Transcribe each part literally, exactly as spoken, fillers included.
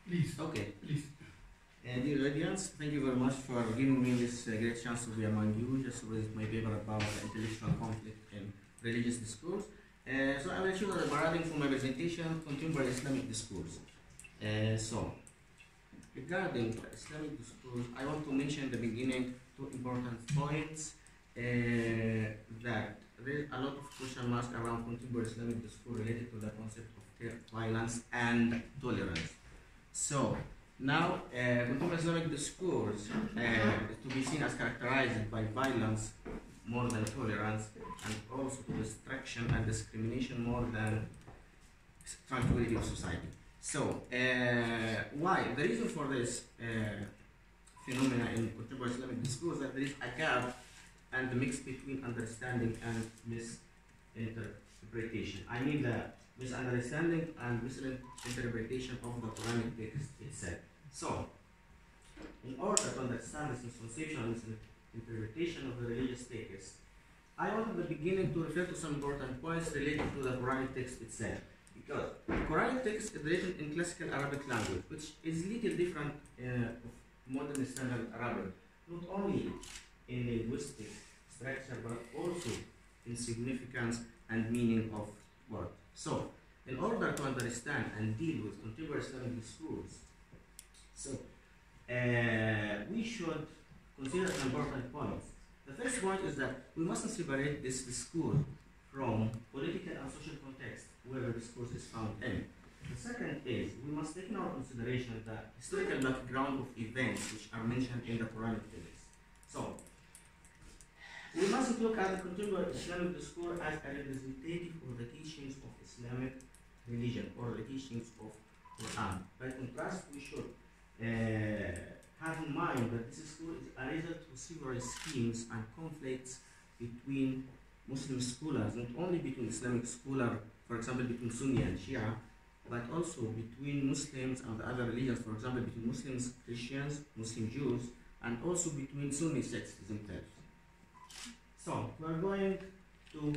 Please. Okay. Please. Uh, dear audience, thank you very much for giving me this uh, great chance to be among you just with my paper about intellectual conflict in religious discourse. Uh, so I will choose the paradigm for my presentation, contemporary Islamic discourse. Uh, so, regarding Islamic discourse, I want to mention at the beginning two important points uh, that there is a lot of question marks around contemporary Islamic discourse related to the concept of violence and tolerance. So, now, uh, contemporary Islamic discourse uh, is to be seen as characterized by violence more than tolerance, and also destruction and discrimination more than tranquility of society. So, uh, why? The reason for this uh, phenomena in contemporary Islamic discourse is that there is a gap and the mix between understanding and misinterpretation. I mean the misunderstanding and misinterpretation of the Quranic text itself. So, in order to understand this misconception and misinterpretation of the religious text, I want at the beginning to refer to some important points related to the Quranic text itself. Because the Quranic text is written in classical Arabic language, which is little different uh, of modern standard Arabic, not only in linguistic structure, but also in significance and meaning of word. So, in order to understand and deal with contemporary Islamic discourse, so uh, we should consider some important points. The first point is that we mustn't separate this discourse from political and social context where the discourse is found in. The second is we must take in our consideration the historical background of events which are mentioned in the Quranic text. So, we mustn't look at the contemporary Islamic discourse as a representative of the teachings of Islamic religion or the teachings of Quran. By contrast, we should uh, have in mind that this discourse is a result of several schemes and conflicts between Muslim scholars, not only between Islamic scholars, for example, between Sunni and Shia, but also between Muslims and other religions, for example, between Muslims, Christians, Muslim Jews, and also between Sunni sects themselves. So, we are going to,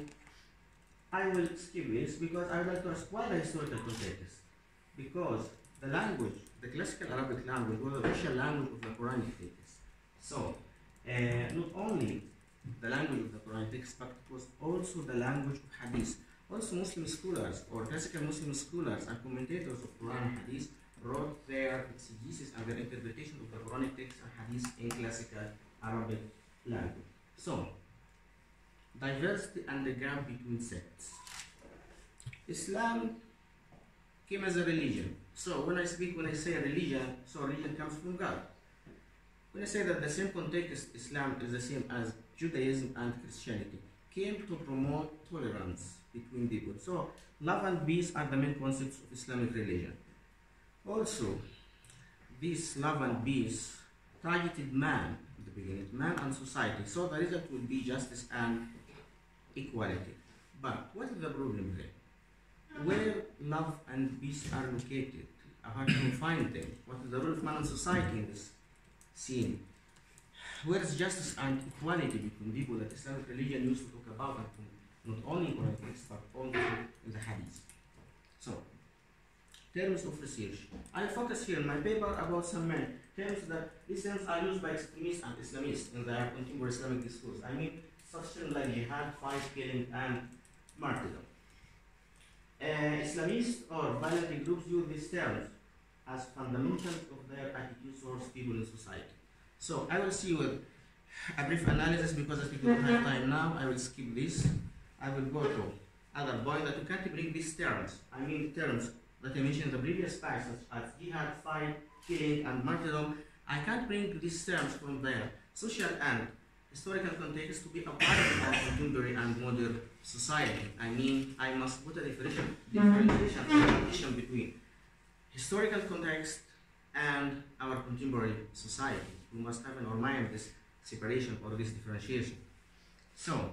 I will skip this because I would like to ask why the historical context? Because the language, the classical Arabic language, was the official language of the Quranic text. So, uh, not only the language of the Quranic text, but it was also the language of Hadith. Also, Muslim scholars or classical Muslim scholars and commentators of Quran and Hadith wrote their exegesis and their interpretation of the Quranic text and Hadith in classical Arabic language. So, diversity and the gap between sects. Islam came as a religion. So when I speak, when I say a religion, so religion comes from God. When I say that the same context, Islam is the same as Judaism and Christianity, came to promote tolerance between people. So love and peace are the main concepts of Islamic religion. Also, this love and peace targeted man at the beginning, man and society. So the result would be justice and equality. But what is the problem there? Where love and peace are located, how can we find them? What is the role of man and society in this scene? Where is justice and equality between people that Islamic religion used to talk about, and not only in Quran text, but also in the Hadith? So, terms of research. I focus here in my paper about some men terms that these terms are used by extremists and Islamists in their contemporary Islamic discourse. I mean, such terms like jihad, fight, killing, and martyrdom. Uh, Islamists or violent groups use these terms as fundamentals of their attitudes towards people in society. So I will see with a brief analysis because as we don't have time now, I will skip this. I will go to other point that you can't bring these terms. I mean the terms that I mentioned in the previous passage as jihad, fight, killing, and martyrdom. I can't bring these terms from their social and historical context to be a part of our contemporary and modern society. I mean, I must put a differentiation, differentiation between historical context and our contemporary society. We must have in our mind this separation or this differentiation. So,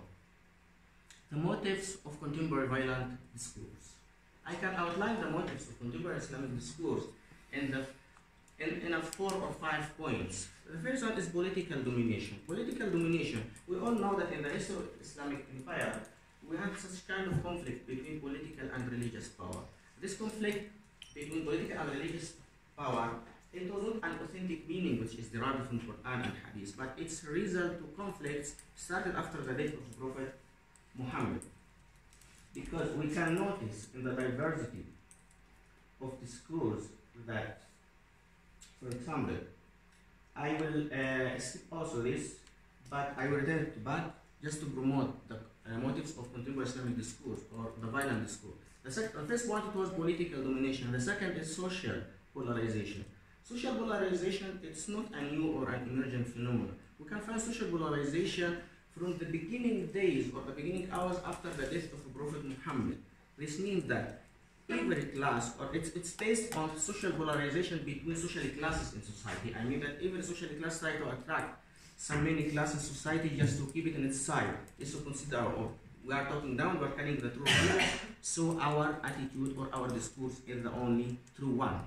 the motives of contemporary violent discourse. I can outline the motives of contemporary Islamic discourse in the In, in a four or five points. The first one is political domination. Political domination. We all know that in the history of Islamic empire, we had such kind of conflict between political and religious power. This conflict between political and religious power, it was not an authentic meaning which is derived from Quran and Hadith, but it's a result to conflicts started after the death of Prophet Mohammed. Because we can notice in the diversity of discourse that, for example, I will uh, skip also this, but I will return it back just to promote the uh, motives of contemporary Islamic discourse or the violent discourse. The, sec- the first point it was political domination. The second is social polarization. Social polarization, it's not a new or an emergent phenomenon. We can find social polarization from the beginning days or the beginning hours after the death of Prophet Muhammad. This means that every class, or it's, it's based on social polarization between social classes in society. I mean that every social class tries to attract some many classes in society just to keep it in its side. Is to consider, or we are talking down, we are carrying the true view, so our attitude or our discourse is the only true one.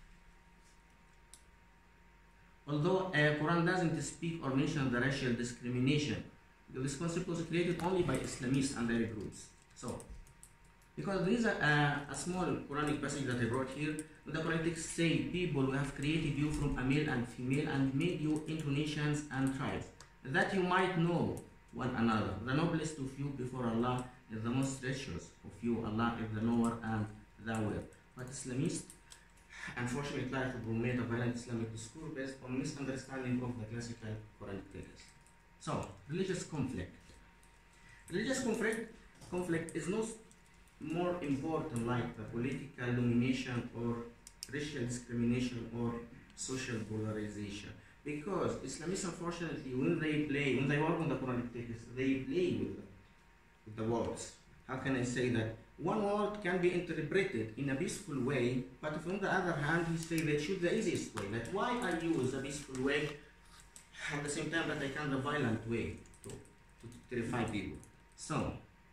Although uh, Quran doesn't speak or mention the racial discrimination, this concept was created only by Islamists and their groups. So, because there is a, a, a small Quranic passage that I brought here, the Quranic text say, people who have created you from a male and female and made you into nations and tribes, that you might know one another. The noblest of you before Allah is the most righteous of you. Allah is the knower and the aware. But Islamists unfortunately try to promote a violent Islamic discourse based on misunderstanding of the classical Quranic text. So, religious conflict. Religious conflict, conflict is not more important like the political domination or racial discrimination or social polarization. Because Islamists, unfortunately, when they play, when they work on the Quranic text, they play with the, with the words. How can I say that? One word can be interpreted in a peaceful way, but on the other hand, he say they choose the easiest way. That why I use the peaceful way at the same time that I can the violent way to, to terrify people. So,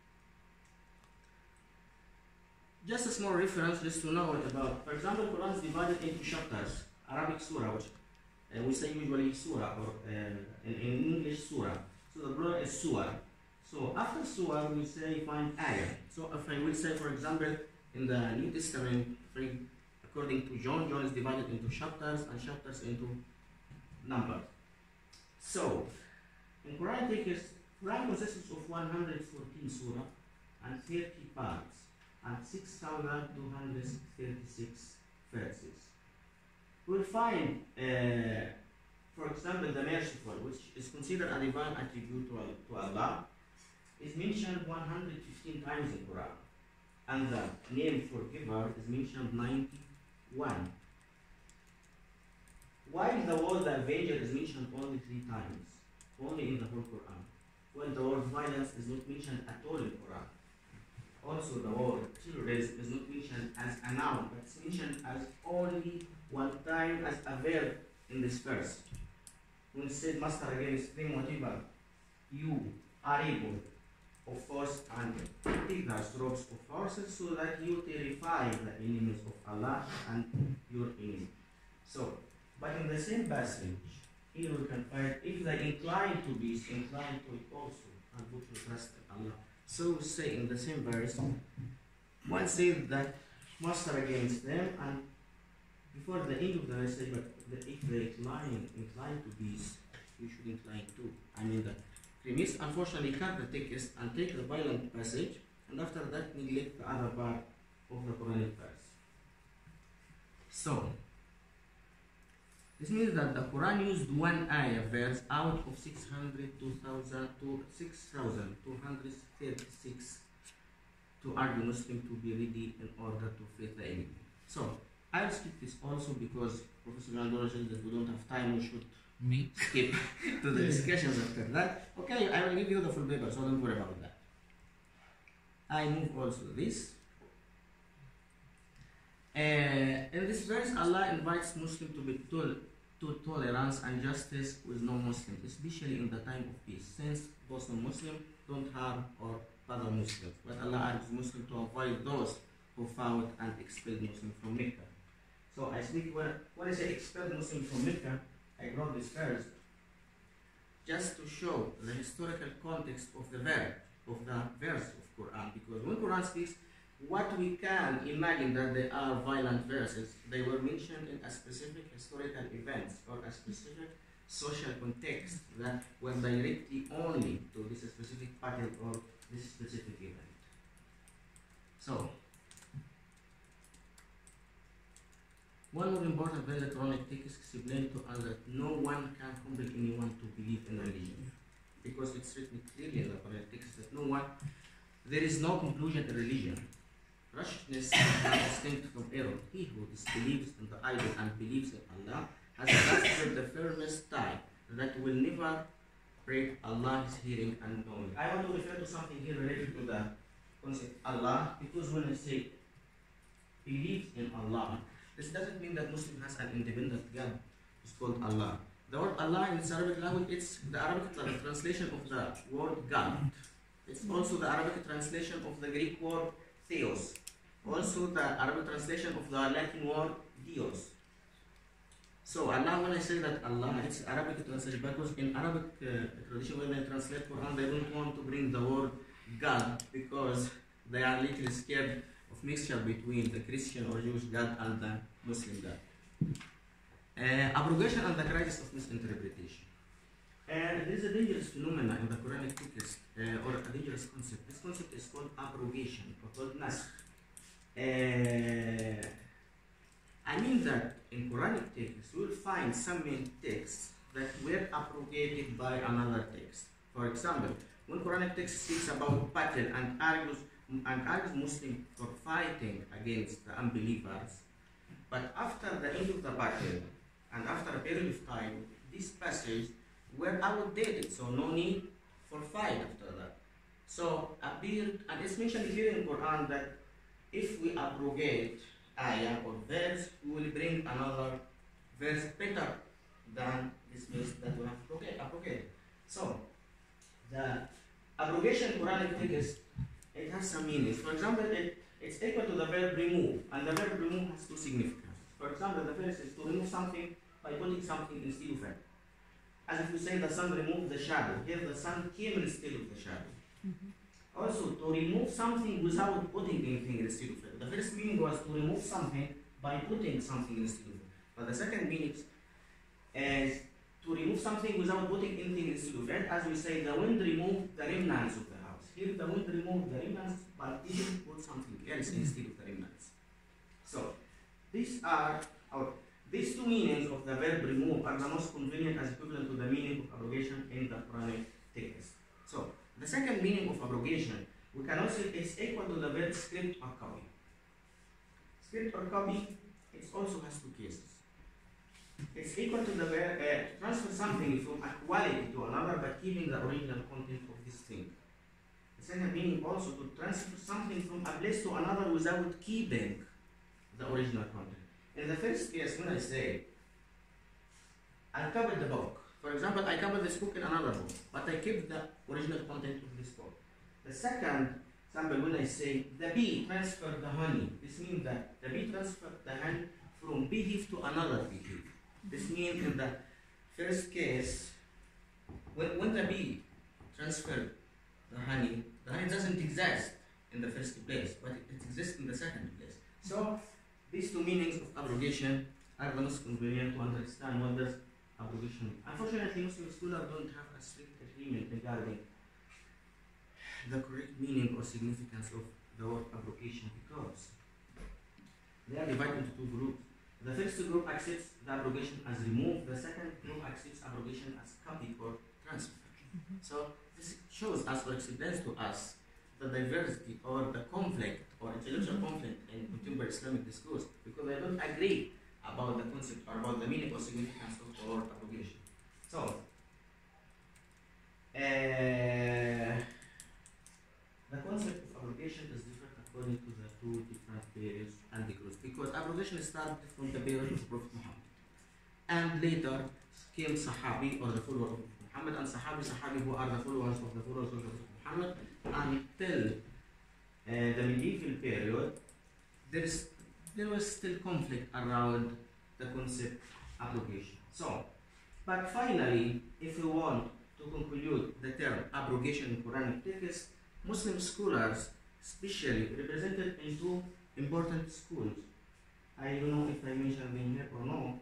just a small reference just to know what about. For example, Quran is divided into chapters. Arabic surah, which uh, we say usually surah, or uh, in, in English surah. So the plural is surah. So after surah, we say find ayah. So if I will say, for example, in the New Testament, according to John, John is divided into chapters and chapters into numbers. So, in Quran text, Quran consists of one hundred fourteen surah and thirty parts and six thousand two hundred thirty-six verses. We'll find, uh, for example, the merciful, which is considered a divine attribute to, to Allah, is mentioned one hundred fifteen times in Quran, and the name forgiver is mentioned ninety-one. While the word avenger is mentioned only three times, only in the whole Quran. Well, the word violence is not mentioned at all in Quran. Also, the word terrorism is not mentioned as a noun, but it's mentioned as only one time as a verb in this verse. When it said, Master again is saying whatever you are able of force and take the strokes of horses so that you terrify the enemies of Allah and your enemy. So, but in the same passage, here we can find if they incline to peace, incline to it also, and put your trust in Allah. So we say in the same verse, one says that master against them, and before the end of the verse, say, but if they incline, incline to peace, you should incline too. I mean that premise, unfortunately, cut the text and take the violent passage, and after that neglect the other part of the Quranic verse. So, this means that the Quran used one ayah verse out of six hundred two thousand to six thousand two hundred thirty-six to argue Muslim to be ready in order to face the enemy. So, I'll skip this also because Professor Landora says that we don't have time, we should Me? skip to the discussions after that. Okay, I will give you the full paper, so don't worry about that. I move also this. Uh, in this verse, Allah invites Muslims to be told to tolerance and justice with non-Muslims, especially in the time of peace, since those non-Muslims don't harm or bother Muslims. But Allah urges Muslims to avoid those who fought and expelled Muslims from Mecca. So I speak when, when I say expelled Muslims from Mecca, I brought this verse just to show the historical context of the verse of the verse of Quran, because when Quran speaks, what we can imagine that they are violent verses, they were mentioned in a specific historical events or a specific social context that were directly only to this specific battle or this specific event. So, one more important very Quranic text explained to us that no one can compel anyone to believe in religion, because it's written clearly in the Quranic text that no one, there is no conclusion in religion. Righteousness is distinct from error. He who disbelieves in the idol and believes in Allah has grasped the firmest tie that will never break. Allah is hearing and knowing. I want to refer to something here related to the concept Allah, because when I say believes in Allah, this doesn't mean that Muslim has an independent God. It's called Allah. The word Allah in the Arabic language, it's the Arabic translation of the word God. It's also the Arabic translation of the Greek word Theos. Also the Arabic translation of the Latin word Dios. So Allah, when I say that Allah, it's Arabic translation, because in Arabic uh, tradition when they translate Quran, they don't want to bring the word God because they are little scared of mixture between the Christian or Jewish God and the Muslim God. Uh, abrogation and the crisis of misinterpretation. And there is a dangerous phenomenon in the Quranic text, uh, or a dangerous concept. This concept is called abrogation, or called nasakh. Uh, I mean that in Quranic texts, we will find some main texts that were abrogated by another text. For example, when Quranic text speaks about battle and argues, and argues Muslims for fighting against the unbelievers, but after the end of the battle, and after a period of time, these passages were outdated, so no need for fight after that. So appeared, and it's mentioned here in Quran that if we abrogate ayah or verse, we will bring another verse better than this verse that we have abrogated. So the abrogation Quranic text, it has some meanings. For example, it, it's equal to the verb remove, and the verb remove has two significances. For example, the verse is to remove something by putting something instead of it. As if we say the sun removed the shadow. Here the sun came instead of the shadow. Mm-hmm. Also, to remove something without putting anything instead of it. The first meaning was to remove something by putting something instead of it. But the second meaning is to remove something without putting anything instead of it. As we say, the wind removed the remnants of the house. Here the wind removed the remnants, but didn't put something else instead of the remnants. So, these are our These two meanings of the verb remove are the most convenient as equivalent to the meaning of abrogation in the Quranic text. So, the second meaning of abrogation, we can also say it's equal to the verb script or copy. Script or copy, it also has two cases. It's equal to the verb uh, transfer something from a quality to another by keeping the original content of this thing. The second meaning also to transfer something from a place to another without keeping the original content. In the first case, when I say, I covered the book. For example, I covered this book in another book, but I keep the original content of this book. The second example, when I say, the bee transferred the honey. This means that the bee transferred the honey from beehive to another beehive. This means in the first case, when, when the bee transferred the honey, the honey doesn't exist in the first place, but it, it exists in the second place. So, these two meanings of abrogation are the most convenient to understand what does abrogation mean. Unfortunately, Muslim scholars don't have a strict agreement regarding the correct meaning or significance of the word abrogation because they are divided into two groups. The first group accepts the abrogation as removed, the second group accepts abrogation as copy or transfer. Mm-hmm. So this shows us or explains to us the diversity or the conflict or intellectual conflict in contemporary Islamic discourse because they don't agree about the concept or about the meaning or significance of the word abrogation. So, uh, the concept of abrogation is different according to the two different periods and the groups because abrogation started from the period of Prophet Muhammad and later came Sahabi or the followers of Muhammad and Sahabi, Sahabi who are the followers of the followers of Muhammad until uh, the medieval period, there is there was still conflict around the concept abrogation. So, but finally, if we want to conclude the term abrogation in Quranic text, Muslim scholars especially represented in two important schools. I don't know if I mentioned them here or no.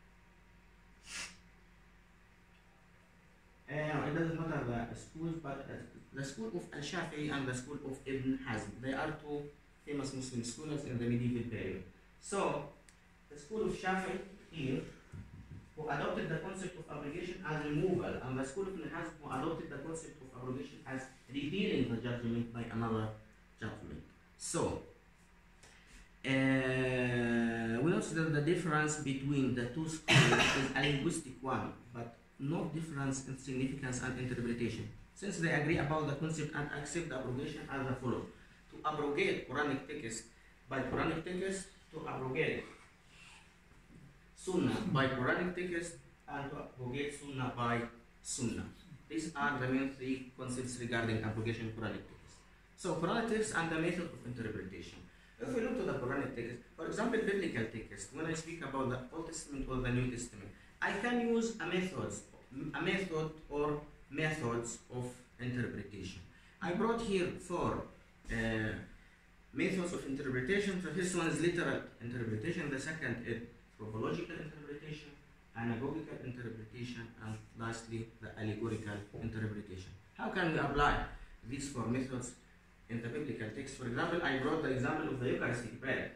Uh, it doesn't matter the schools, but uh, the school of Al-Shafi'i and the school of Ibn Hazm. They are two famous Muslim scholars in the medieval period. So, the school of Shafi'i here, who adopted the concept of abrogation as removal, and the school of Ibn Hazm, who adopted the concept of abrogation as repealing the judgment by another judgment. So, uh, we notice that the difference between the two schools is a linguistic one, but no difference in significance and interpretation, since they agree about the concept and accept the abrogation as the follows. To abrogate Quranic text by Quranic text, to abrogate Sunnah by Quranic text, and to abrogate Sunnah by Sunnah. These are the main three concepts regarding abrogation of Quranic text. So, Quranic text and the method of interpretation. If we look to the Quranic text, for example, biblical text, when I speak about the Old Testament or the New Testament, I can use a method, a method or methods of interpretation. I brought here four uh, methods of interpretation. The first one is literal interpretation, the second is probological interpretation, anagogical interpretation, and lastly, the allegorical interpretation. How can we apply these four methods in the biblical text? For example, I brought the example of the Eucharistic bread.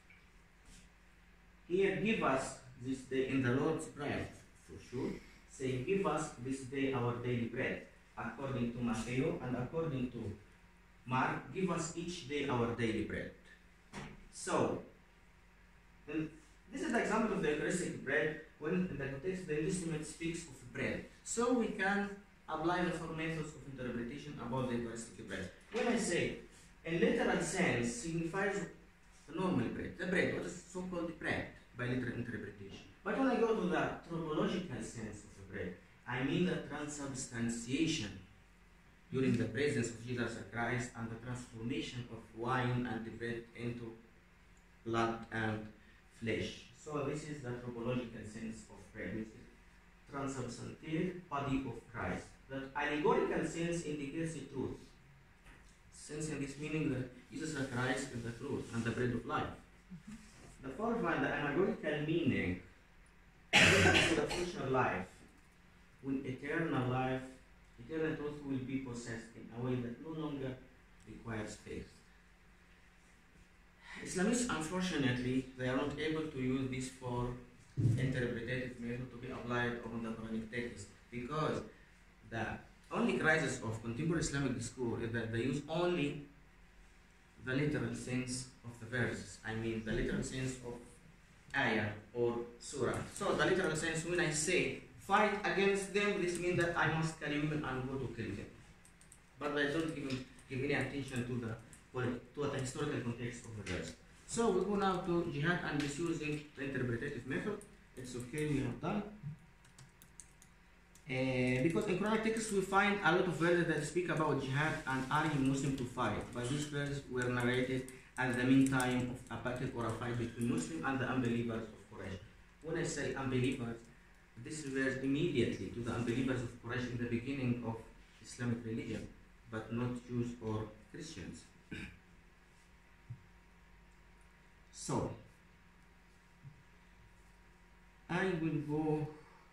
Here, give us this day in the Lord's Prayer, for sure, saying, give us this day our daily bread, according to Matthew and according to Mark, give us each day our daily bread. So, and this is the example of the Eucharistic bread when in the context the New Testament speaks of bread. So we can apply the four methods of interpretation about the Eucharistic bread. When I say, in literal sense, signifies the normal bread, the bread, what is so-called bread, by literal interpretation. But when I go to the tropological sense of the bread, I mean the transubstantiation during the presence of Jesus Christ and the transformation of wine and the bread into blood and flesh. So this is the tropological sense of bread. This is transubstantiated body of Christ. The allegorical sense indicates the truth. Since in this meaning that Jesus Christ is the truth and the bread of life. The fourth one, the anagogical meaning, is the future life, when eternal life, eternal truth will be possessed in a way that no longer requires faith. Islamists, unfortunately, they are not able to use this for interpretative method to be applied on the Quranic text, because the only crisis of contemporary Islamic discourse is that they use only the literal sense of the verses. I mean the literal sense of ayah or surah. So the literal sense, when I say fight against them, this means that I must carry women and go to kill them. But I don't even give any attention to the to the historical context of the verse. So we go now to jihad and misusing the interpretative method. It's okay, we have done. Uh, because in Quranic texts we find a lot of verses that speak about jihad and urging Muslims to fight, but these verses were narrated at the meantime of a battle or a fight between Muslims and the unbelievers of Quraysh. When I say unbelievers, this refers immediately to the unbelievers of Quraysh in the beginning of Islamic religion, but not Jews or Christians. So, I will go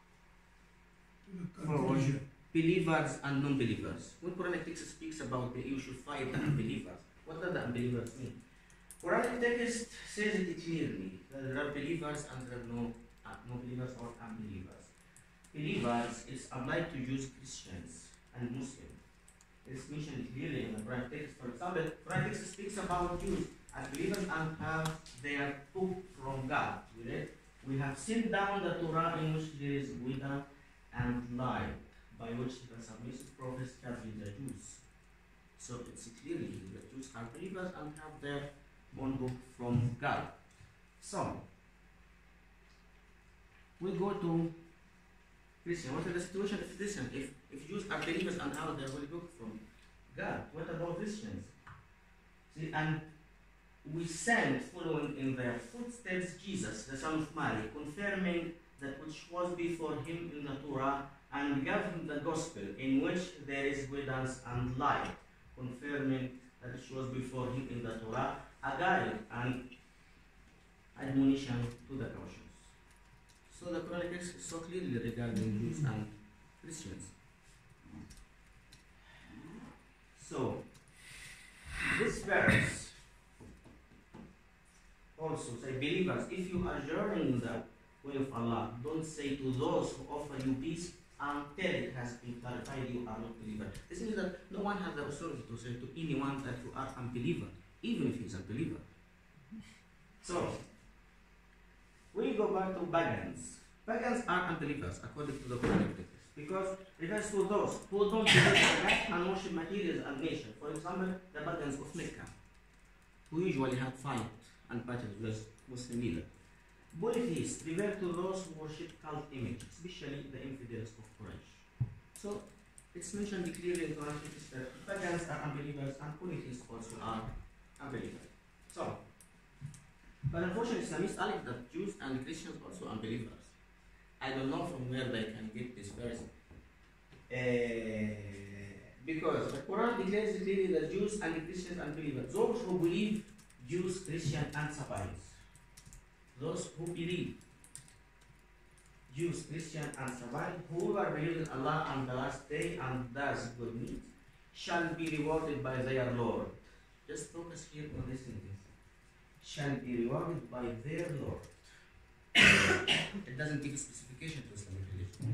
for believers and non-believers. When Quranic text speaks about the you should fight the unbelievers, what do the unbelievers mean? Quranic text says it clearly that there are believers and there are no, uh, no believers or unbelievers. Believers is applied to Jews, Christians, and Muslims. It is mentioned clearly in the Quranic text. For example, Quranic text speaks about Jews as believers and have their book from God. We read, we have sent down the Torah in which there is wisdom and light, by which the submissive prophets have been the Jews. So it's clearly the Jews are believers and have their own book from God. So we go to Christian. What is the situation of Christian? If if Jews are believers and have their holy book from God, what about Christians? See, and we send, following in their footsteps, Jesus, the son of Mary, confirming that which was before him in the Torah, and gave him the gospel, in which there is guidance and light, confirming that which was before him in the Torah, a guide and admonition to the cautious. So the Quranic text is so clearly regarding Jews and Christians. So this verse also say, believers, if you are journeying the way of Allah, don't say to those who offer you peace until it has been clarified you are not believer. This means that no one has the authority to say to anyone that you are unbeliever, even if he is a believer. So we go back to pagans. Pagans are unbelievers according to the Quranic text, because it refers to those who don't believe in God and worship materials and nature. For example, the pagans of Mecca, who usually had fight and battles with Muslim leaders. Polytheists refer to those who worship cult images, especially the infidels of Quraysh. So it's mentioned clearly in the Quranic text that pagans are unbelievers and polytheists also are unbelievers. So, but unfortunately, Islamists argue that Jews and Christians are also unbelievers. I don't know from where they can get this verse. Uh, because the Quran declares clearly that Jews and Christians are unbelievers. Those who believe, Jews, Christians, and Sabbats. Those who believe, Jews, Christians, and Sabbats, whoever believes in Allah and the last day and does good deeds, shall be rewarded by their Lord. Just focus here on this sentence. Shall be rewarded by their Lord. It doesn't give specification to Islamic religion.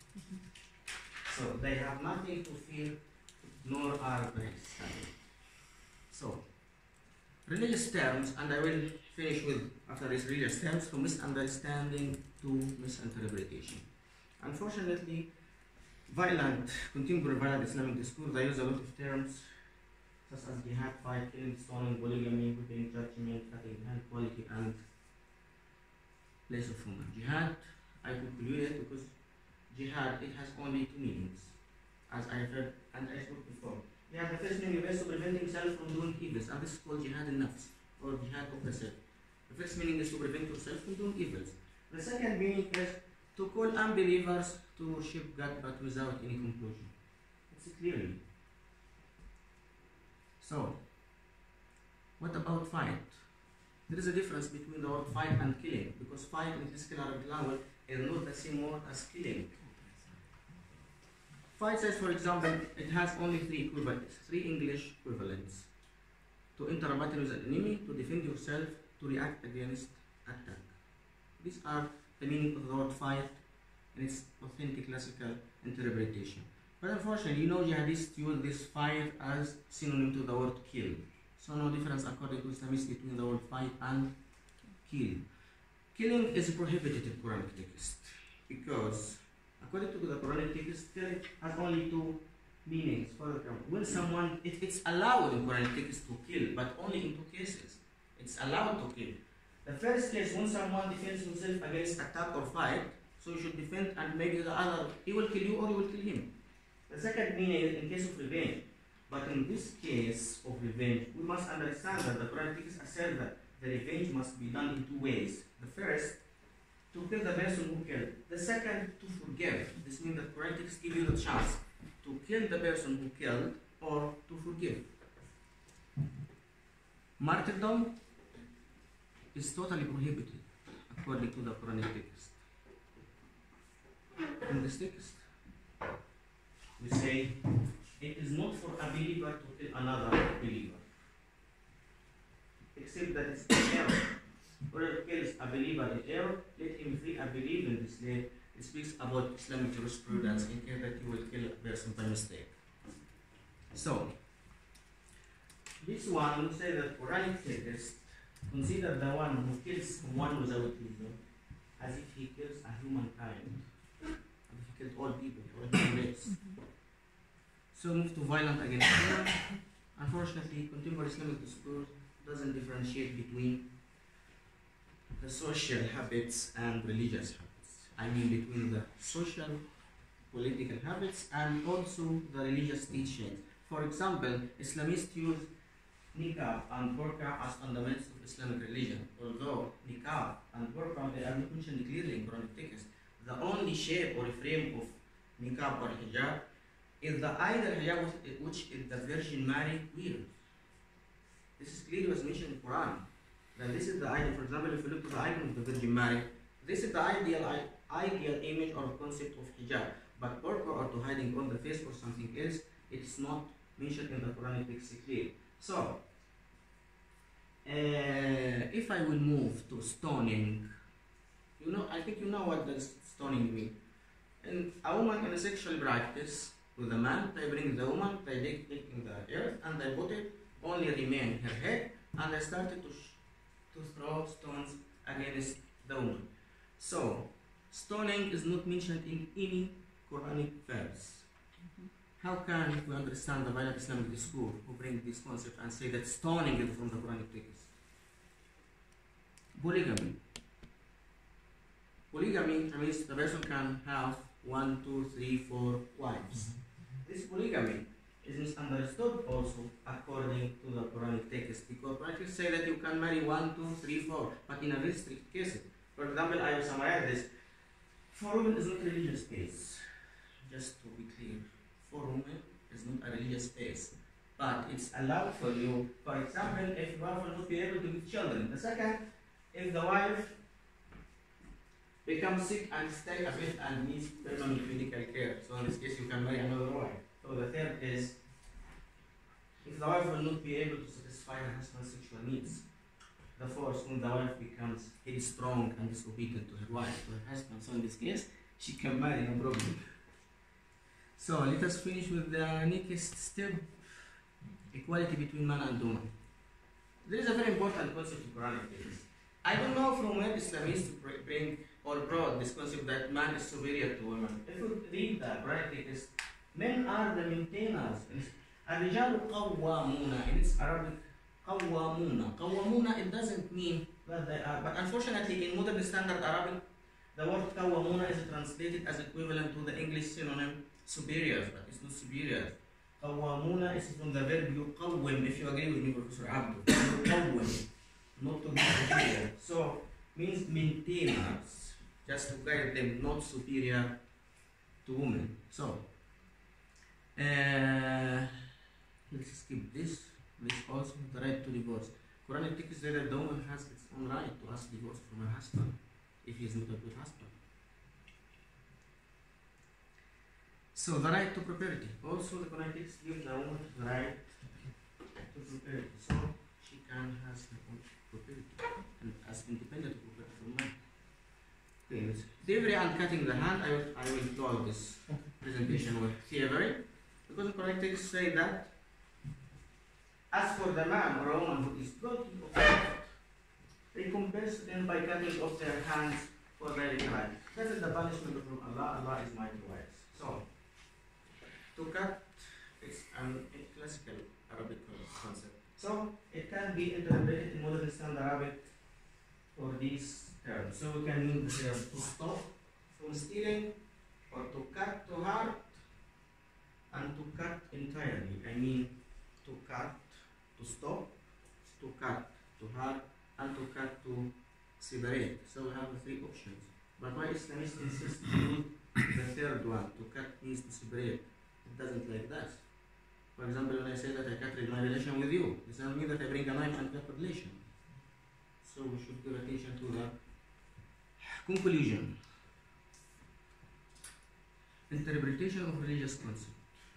So they have nothing to fear, nor are they studying. So, religious terms, and I will finish with, after these religious terms, from misunderstanding to misinterpretation. Unfortunately, violent, contemporary violent Islamic discourse, they use a lot of terms such as jihad, fight, killing, stoning, polygamy, whipping, judgment, cutting hand, quality, and place of honor. Jihad, I conclude it because jihad, it has only two meanings, as I referred and I spoke before. Jihad, the first meaning refers to preventing self from doing evils, and this is called jihad al-nafs, or jihad of the self. The first meaning is to prevent yourself from doing evils. The second meaning is to call unbelievers to worship God but without any conclusion. It's clearly. So, what about fight? There is a difference between the word fight and killing, because fight in physical Arabic language is not the same word as killing. Fight says, for example, it has only three equivalents, three English equivalents. To enter a battle with an enemy, to defend yourself, to react against attack. These are the meaning of the word fight in its authentic classical interpretation. But unfortunately, you know, jihadists use this fight as synonym to the word kill. So no difference according to Islamists between the word fight and kill. Killing is prohibited in Quranic text because according to the Quranic text, killing has only two meanings. For example, when someone, it, it's allowed in Quranic text to kill, but only in two cases. It's allowed to kill. The first case, when someone defends himself against attack or fight, so you should defend, and maybe the other, he will kill you or you will kill him. The second meaning is in case of revenge. But in this case of revenge, we must understand that the Quranic text asserts that the revenge must be done in two ways. The first, to kill the person who killed. The second, to forgive. This means that Quranic text gives you the chance to kill the person who killed or to forgive. Martyrdom is totally prohibited according to the Quranic text. In this text, we say it is not for a believer to kill another believer, except that it's an error. Whoever kills a believer in error, let him free a believer in this day. It speaks about Islamic jurisprudence in case that you will kill a person by mistake. So, this one will say that Quranic text consider the one who kills one without reason as if he kills a humankind, as if he killed all people, all human race. So move to violent against human. Unfortunately, contemporary Islamic discourse doesn't differentiate between the social habits and religious habits. I mean between the social, political habits and also the religious teachings. For example, Islamists use niqab and burqa as fundamentals of Islamic religion. Although niqab and burqa, they are not mentioned clearly in Quranic text. The only shape or frame of niqab or hijab is the either hijab which is the Virgin Mary wears. This is clearly was mentioned in the Quran. That this is the ideal. For example, if you look to the icon of the Virgin Mary, this is the ideal ideal image or concept of hijab. But burqa or to hiding on the face or something else, it is not mentioned in the Quranic text clearly. So, uh, if I will move to stoning, you know, I think you know what does stoning mean. And a woman in a sexual practice with a man, they bring the woman, they dig it in the earth, and they put it, only remain her head, and they started to, to throw stones against the woman. So, stoning is not mentioned in any Quranic verse. Mm-hmm. How can we understand the violent Islamic discourse who bring this concept and say that stoning is from the Quranic text? Polygamy. Polygamy means the person can have one, two, three, four wives. This polygamy is misunderstood also according to the Quranic text, because Quranic text say that you can marry one, two, three, four, but in a very strict case. For example, I will summarize this. For women is not a religious space. Just to be clear, for women is not a religious space, but it's allowed for you. For example, if you are not be able to get children. The second, if the wife becomes sick and stay a bit and needs permanent medical care. So in this case, you can marry another wife. So the third is, if the wife will not be able to satisfy her husband's sexual needs. The fourth, when the wife becomes headstrong and disobedient to her wife, to her husband. So in this case, she can marry, no problem. So let us finish with the next step, equality between man and woman. There is a very important concept in Quranic text. I don't know from where Islamists bring or brought this concept that man is superior to women. If you read the Quranic text, men are the maintainers. الرجال قوامون, in its Arabic, قوامون. قوامون, it doesn't mean that they are, but unfortunately in modern standard Arabic, the word قوامون is translated as equivalent to the English synonym superiors, but it's not superior. قوامون is from the verb يقوم, if you agree with me, Professor Abdul. يقوم, not to be superior. So, means maintainers, just to guide them, not superior to women. So, uh, let's skip this. This also the right to divorce. Quranic text says that the woman has its own right to ask divorce from her husband if he is not a good husband. So the right to property. Also the Quranic text gives the woman the right to property. So she can have her own property and as independent property from man. Okay, slavery and cutting the hand, I will, I will close this presentation with theory, because the Quranic text say that as for the man or a woman who is guilty of theft, recompense them by cutting off their hands for their crime. That is the punishment from Allah. Allah is mighty wise. So, to cut is an, a classical Arabic concept. So, it can be interpreted in modern standard Arabic for these terms. So, we can mean the term to stop from stealing, or to cut to heart, and to cut entirely. I mean, to cut, to stop, to cut to heart, and to cut to separate. So we have the three options. But why Islamists insist on the third one, to cut means to separate? It doesn't like that. For example, when I say that I cut my relation with you, it doesn't mean that I bring a knife and cut relation. So we should give attention to the conclusion. Interpretation of religious concept.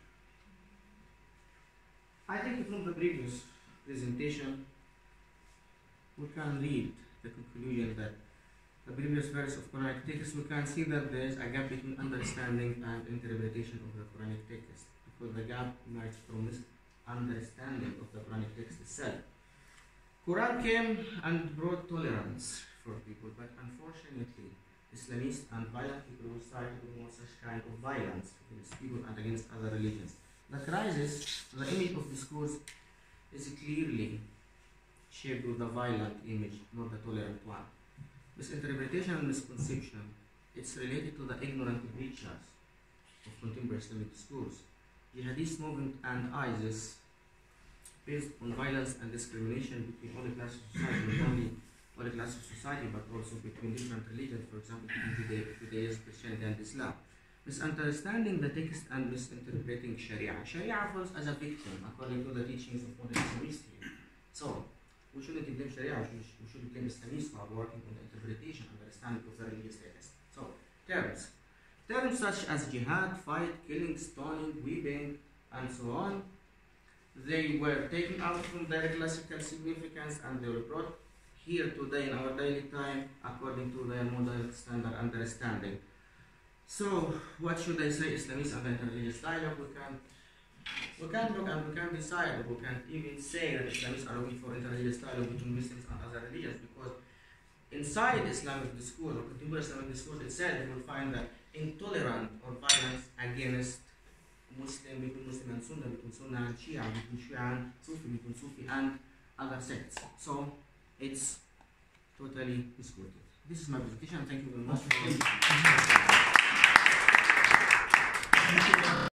I think from the previous presentation, we can read the conclusion that the previous verse of Quranic text, we can see that there is a gap between understanding and interpretation of the Quranic text, because the gap emerges from misunderstanding of the Quranic text itself. Quran came and brought tolerance for people, but unfortunately, Islamists and violent people started to promote such kind of violence against people and against other religions. The crisis, the image of discourse, is clearly shaped with the violent image, not the tolerant one. Misinterpretation and misconception, it's related to the ignorant preachers of contemporary Islamic discourse. Jihadist movement and ISIS, based on violence and discrimination between all the classes of society, not only all the classes of society, but also between different religions, for example, between Judaism, Christianity, and Islam. Misunderstanding the text and misinterpreting Sharia. Sharia falls as a victim according to the teachings of modern Islamist here. So, we shouldn't blame Sharia, we should, we should blame Islamists who are working on the interpretation and understanding of the religious text. So, terms. Terms such as jihad, fight, killing, stoning, weeping, and so on, they were taken out from their classical significance and they were brought here today in our daily time according to their modern standard understanding. So, what should I say? Islamists and the interreligious dialogue? We can, we can look and we can decide, we can even say that Islamists are looking for interreligious dialogue between Muslims and other religions, because inside Islamic discourse or contemporary Islamic discourse itself, you will find that intolerant or violence against Muslim, between Muslim and Sunnah, between Sunnah and Shia, between Shia and Sufi, between Sufi and other sects. So it's totally distorted. This is my presentation. Thank you very much.